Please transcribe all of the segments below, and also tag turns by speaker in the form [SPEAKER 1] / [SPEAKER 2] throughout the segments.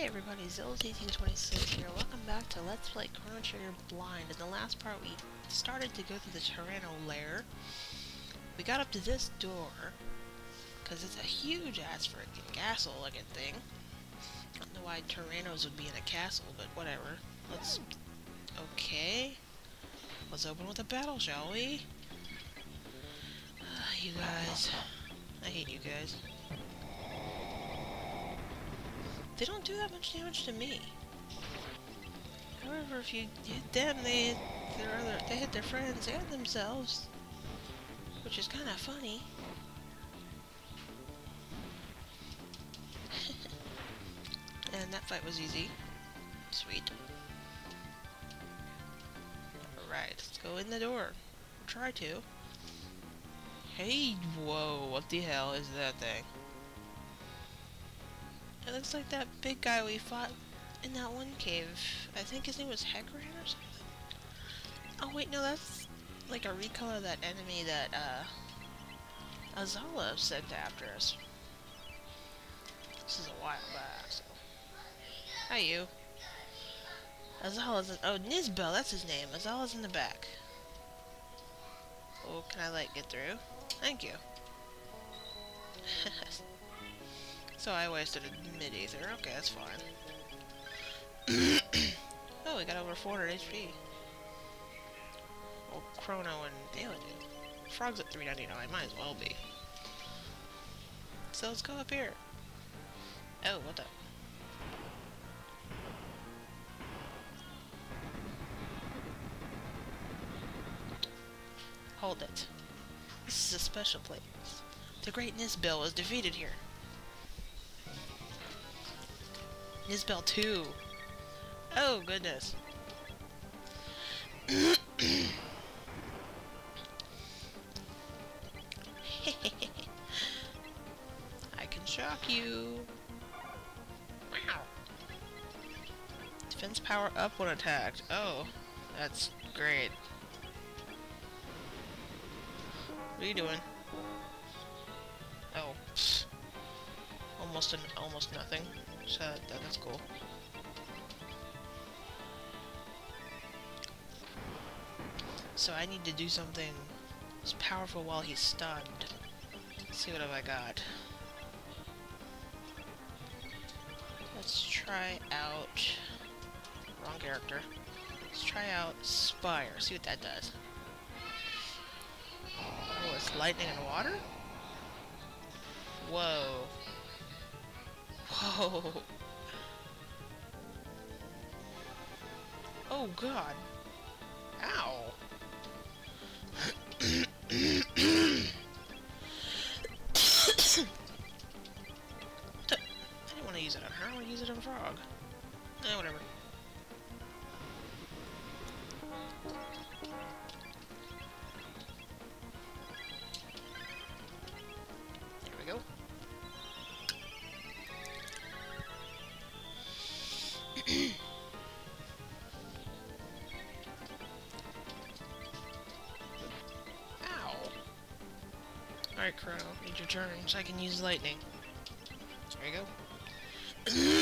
[SPEAKER 1] everybody, Zills1826 here. Welcome back to Let's Play Chrono Trigger Blind. In the last part, we started to go through the Tyrano Lair. We got up to this door, because it's a huge-ass freaking castle-looking thing. I don't know why Tyranos would be in a castle, but whatever. Okay. Let's open with a battle, shall we? You guys. I hate you guys. They don't do that much damage to me. However, if you hit them, they hit their friends and themselves, which is kind of funny. And that fight was easy. Sweet. Alright, let's go in the door. Try to. Hey, whoa, what the hell is that thing? It looks like that big guy we fought in that one cave. I think his name was Hegran or something. Oh wait, no, that's like a recolor of that enemy that Azala sent after us. This is a while back, so. Hi, you. Azala's in— oh, Nizbel, that's his name. Azala's in the back. Oh, can I, like, get through? Thank you. So I wasted a mid-ether. Okay, that's fine. Oh, we got over 400 HP. Well, Chrono and Dale do. Frog's at 399. Might as well be. So let's go up here. Oh, what the? Hold it. This is a special place. The great Nizbel was defeated here. Nizbel II. Oh, goodness. I can shock you. Wow. Defense power up when attacked. Oh, that's great. What are you doing? Oh, pfft. Almost nothing. So that's cool. So I need to do something that's powerful while he's stunned. Let's see what have I got. Let's try out— wrong character. Let's try out Spire. See what that does. Oh, it's lightning and water? Whoa. Whoa. Oh god. Ow. I didn't want to use it on her, I want to use it on Frog. Whatever. There we go. Ow. Alright, Chrono, need your turn so I can use lightning. There you go.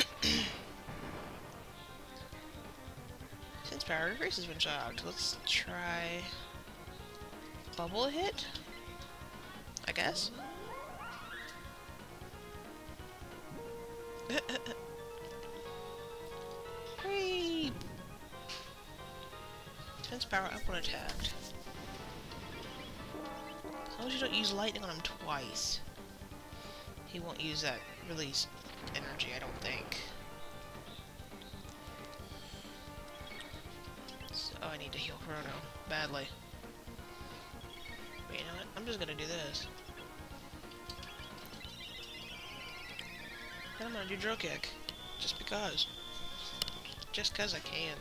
[SPEAKER 1] Since power increase has been shocked, let's try bubble hit, I guess. Whee! Defense power up when attacked. As long as you don't use lightning on him twice, he won't use that released energy, I don't think. So I need to heal Chrono badly. But you know what? I'm just gonna do this. And I'm gonna do drill kick. Just because. Just cause I can.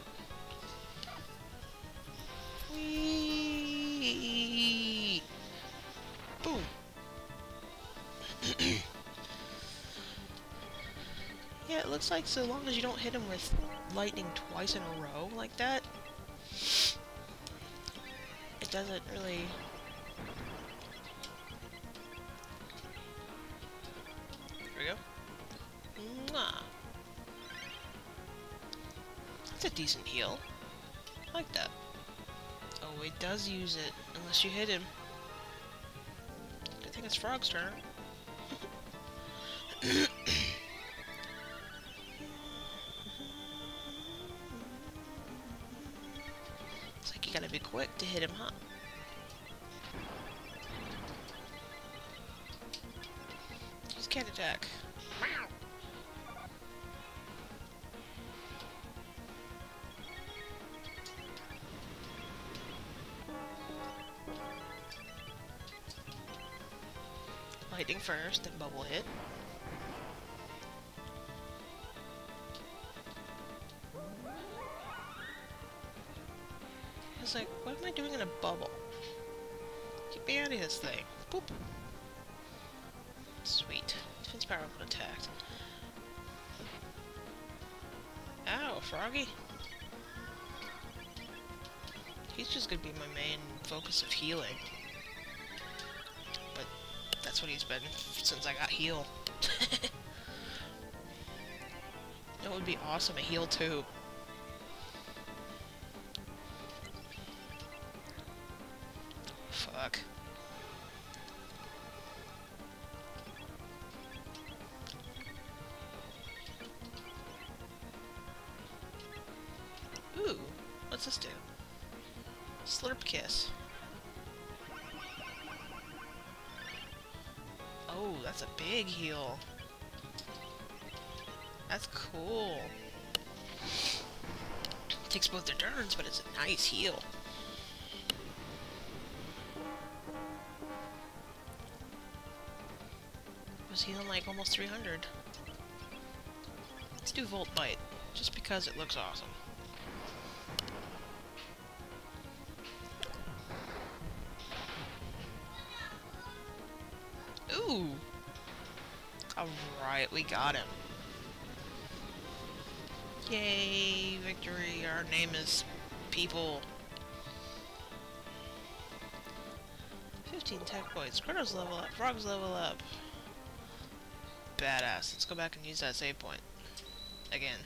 [SPEAKER 1] Whee! Boom! Yeah, it looks like so long as you don't hit him with lightning twice in a row like that, it doesn't really There we go. Mwah. That's a decent heal. I like that. Oh, it does use it, unless you hit him. Good thing it's Frog's turn. It's like you gotta be quick to hit him, huh? Just can't attack. Lightning first, then bubble hit. I was like, what am I doing in a bubble? Get me out of this thing. Boop. Sweet. Defense power when attacked. Ow, Froggy. He's just gonna be my main focus of healing. But that's what he's been since I got heal. That would be awesome, a heal too. Fuck. Ooh, what's this do? Slurp kiss. Oh, that's a big heal. That's cool. Takes both their turns, but it's a nice heal. Was healing like almost 300. Let's do Volt Bite, just because it looks awesome. Ooh! Alright, we got him. Yay, victory, our name is people. 15 tech points, Chrono's level up, Frog's level up. Badass, let's go back and use that save point. Again.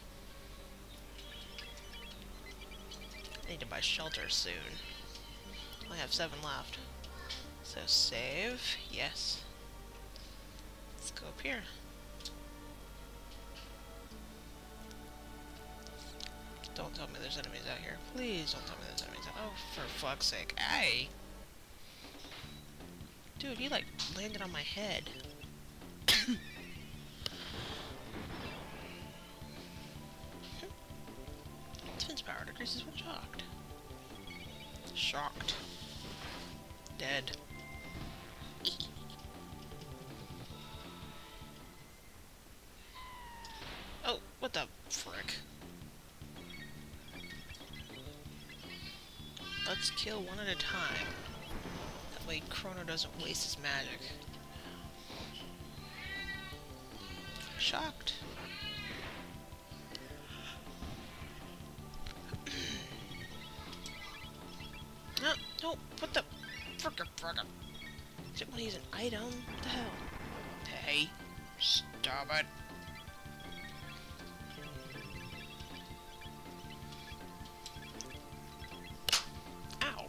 [SPEAKER 1] I need to buy shelter soon. Only have 7 left. So save, yes. Let's go up here. Don't tell me there's enemies out here. Please don't tell me there's enemies out here. Oh, for fuck's sake. Hey! Dude, he like landed on my head. Defense power decreases when shocked. Shocked. Dead. Oh, what the frick? Let's kill one at a time. That way Chrono doesn't waste his magic. Shocked. No, no, what the frickin'. Is it want to use an item? What the hell? Hey, stop it. Ow.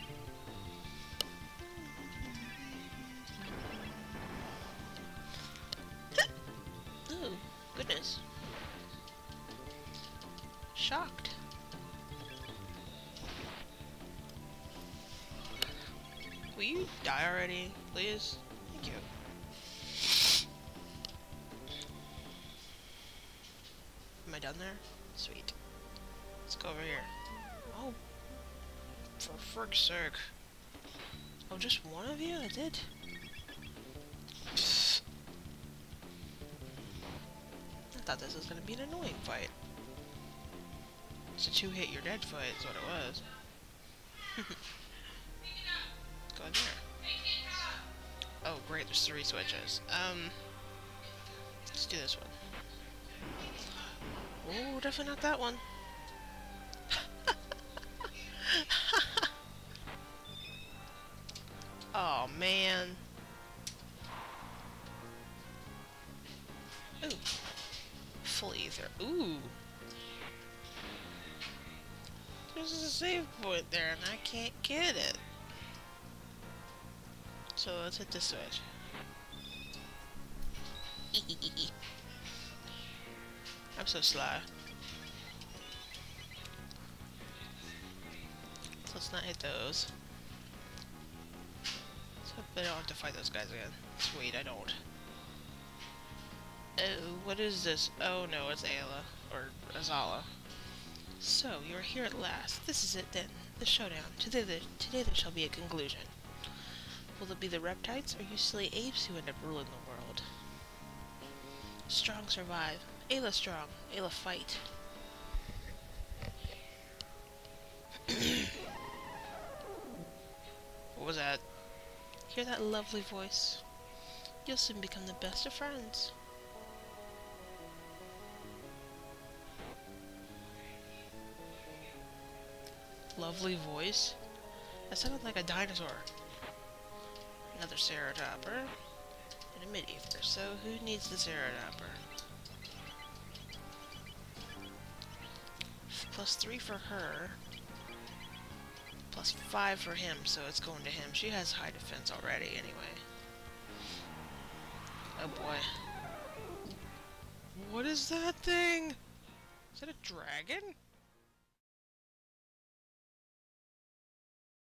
[SPEAKER 1] Oh, goodness. Shocked. Will you die already, please? Thank you. Am I done there? Sweet. Let's go over here. Oh, for frick's sake. Oh, just one of you? That's it? Pfft. I thought this was gonna be an annoying fight. It's a 2-hit you're dead fight is what it was. Go in there. Oh great, there's 3 switches. Let's do this one. Oh, definitely not that one. Oh man. Ooh. Full ether. Ooh. There's a save point there and I can't get it. So let's hit the switch. I'm so sly. So let's not hit those. So I don't have to fight those guys again. Sweet, I don't. Oh, what is this? Oh no, it's Ayla. Or Azala. So, you are here at last. This is it then. The showdown. Today there shall be a conclusion. Will it be the reptites or you silly apes who end up ruling the world? Strong survive. Ayla strong. Ayla fight. What was that? Hear that lovely voice? You'll soon become the best of friends. Lovely voice? That sounded like a dinosaur. Another Ceratopper. And a Mid-Ether. So who needs the Ceratopper? +3 for her. +5 for him, so it's going to him. She has high defense already, anyway. Oh boy. What is that thing? Is that a dragon?